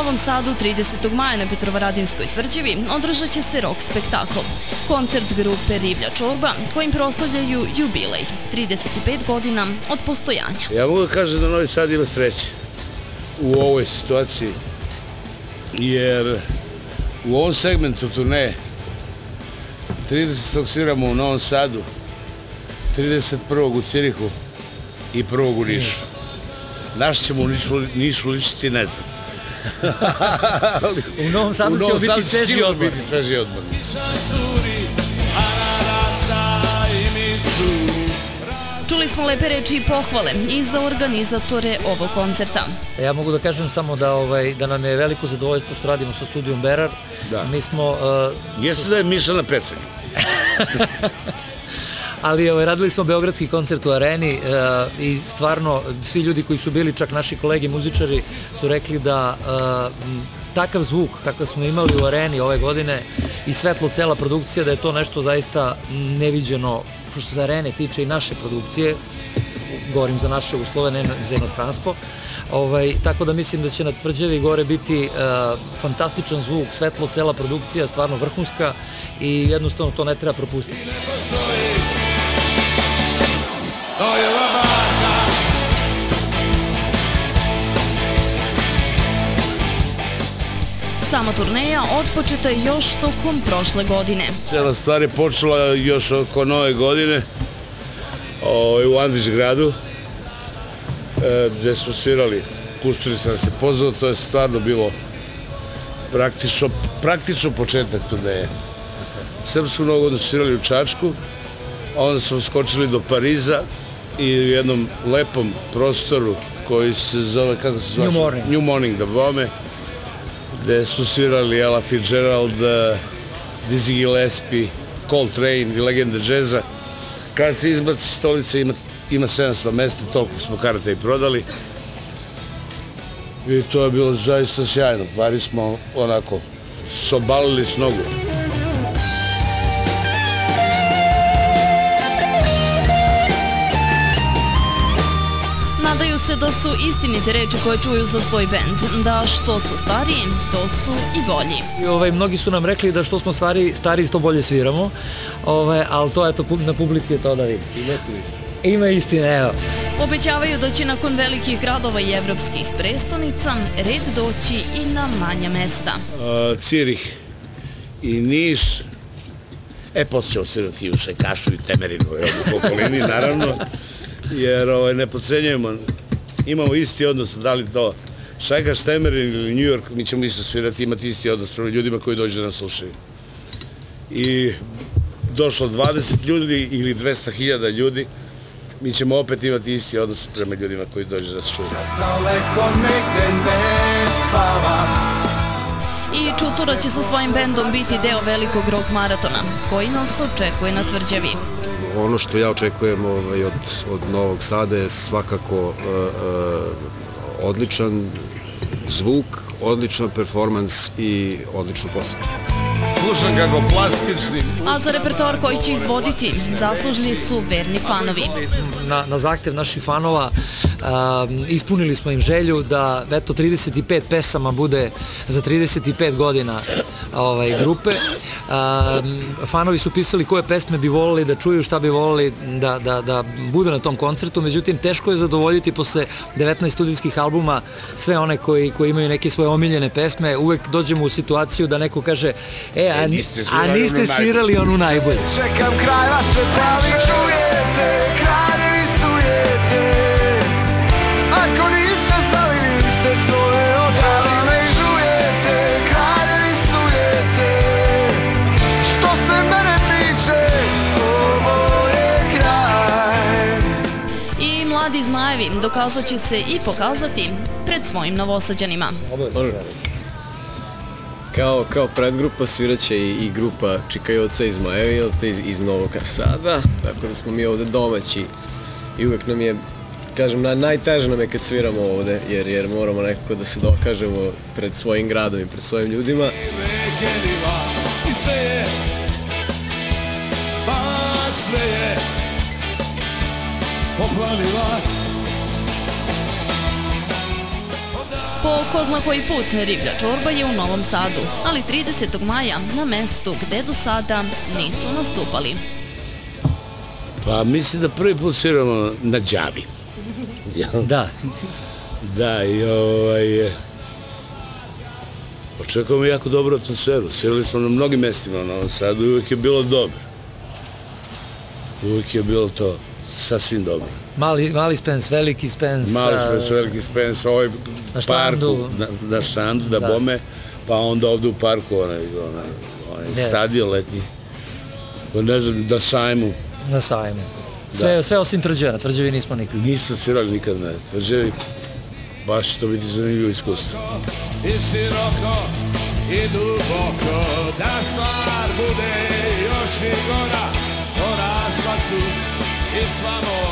Novom Sadu 30. maja na Petrovaradinskoj tvrđavi održat će se rock spektakl. Koncert grupe Riblja čorba kojim proslavljaju jubilej, 35 godina od postojanja. Ja mogu da kažem da Novi Sad ima sreće u ovoj situaciji, jer u ovom segmentu turneje 30. sviramo u Novom Sadu, 31. u Cirihu i 1. u Nišu. Naš ćemo u Nišu ličiti, ne znam. U Novom Sadu će biti sveži odmor. Čuli smo lepe reči i pohvale i za organizatore ovog koncerta. Ja mogu da kažem samo da nam je veliko zadovoljstvo što radimo sa studijom Berar. Mi smo... Jeste da je Mišana Pecak. Ali radili smo beogradski koncert u Areni i stvarno svi ljudi koji su bili, čak naši kolegi muzičari, su rekli da takav zvuk kakav smo imali u Areni ove godine i svetlo cela produkcija, da je to nešto zaista neviđeno što se za Arene tiče i naše produkcije, govorim za naše uslove, ne za inostranstvo. Tako da mislim da će na tvrđavi gore biti fantastičan zvuk, svetlo cela produkcija, stvarno vrhunska i jednostavno to ne treba propustiti. Sama turneja otpočeta je još tokom prošle godine. Cijela stvar je počela još oko Nove godine u Andrić gradu, gde smo svirali. Kusturica nas je pozvao, to je stvarno bilo praktično početak turneje. Srpsku Novu godinu svirali u Čačku, a onda smo skočili do Pariza i u jednom lepom prostoru koji se zove, kako se zove? New Morning, da bome, gde su svirali Ella Fitzgerald, Dizzy Gillespie, Coltrane i legende džeza. Kad se izbaci stolica ima 700 mesta, toliko smo karata i prodali. I to je bilo zaista sjajno, bari smo onako sobalili s nogu. Nadaju se da su istinite reči koje čuju za svoj bend, da što su stariji, to su i bolji. Mnogi su nam rekli da što smo stariji, to bolje sviramo, ali to je na publici je to da vidi. Ima tu istine. Ima istine, evo. Obećavaju da će nakon velikih gradova i evropskih prestonica red doći i na manja mesta. Cirih i Niš, posle ćemo svirati u Šajkašu i Temerinu u okolini, naravno, jer ne podcenjujemo, imamo isti odnos, da li to Šajkaš, Temerin ili New York, mi ćemo isto svirati, imati isti odnos prema ljudima koji dođu da nas slušaju. I došlo 20 ljudi ili 200.000 ljudi, mi ćemo opet imati isti odnos prema ljudima koji dođu da nas čuju. I Čutura će sa svojim bendom biti deo velikog rock maratona, koji nas očekuje na tvrđavi. Ono što ja očekujem od Novog Sada je svakako odličan zvuk, odličan performans i odličnu posetu. Slušam kako plastični. A za repertoar koji će izvoditi zaslužni su verni fanovi. Na zahtev naših fanova ispunili smo im želju da 35 pesama bude za 35 godina grupe. Fanovi su pisali koje pesme bi volili da čuju, šta bi volili da budu na tom koncertu, međutim teško je zadovoljiti posle 19 studijskih albuma sve one koji imaju neke svoje omiljene pesme. Uvek dođemo u situaciju da neko kaže a niste svirali onu najbolju. Čekam kraj vaše pravi, čujete, kraljevi sujete. Ako niste znali, niste svoje odrali, ne žujete, kraljevi sujete. Što se mene tiče, ovo je kraj. I mladi zmajevi dokazat će se i pokazati pred svojim Novosađanima. Kao predgrupa sviraće i grupa Čikajoca iz Zmajevi iz Novog Sada, tako da smo mi ovde domaći i uvek nam je, kažem, najteže nam je kad sviramo ovde, jer moramo nekako da se dokažemo pred svojim gradom i pred svojim ljudima. Sve je poplavila. Po ko zna koji put Riblja čorba je u Novom Sadu, ali 30. maja na mestu gde do sada nisu nastupali. Pa mislim da prvi put sviramo na Đavi. Da. Da, i očekujemo jako dobru atmosferu. Svirali smo na mnogim mestima u Novom Sadu i uvijek je bilo dobro. Uvijek je bilo to sasvim dobro. Mali Spence, veliki Spence. Mali Spence, veliki Spence, ovaj parku, na štandu, da bome, pa onda ovde u parku, onaj stadion letnji. Ne znam, na sajmu. Na sajmu. Sve osim Tvrđave, na Tvrđavi nismo nikad. Nismo svirali nikad na Tvrđavi, baš će to biti zanimljivo iskustvo. I široko i duboko, da stvar bude još i gora, po raspadu i sva